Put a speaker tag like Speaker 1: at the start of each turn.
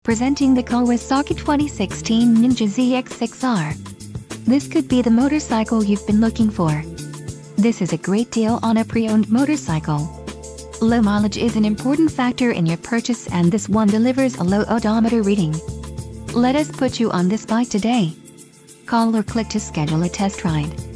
Speaker 1: Presenting the Kawasaki 2016 Ninja ZX XR. This could be the motorcycle you've been looking for. This is a great deal on a pre-owned motorcycle. Low mileage is an important factor in your purchase, and this one delivers a low odometer reading. Let us put you on this bike today. Call or click to schedule a test ride.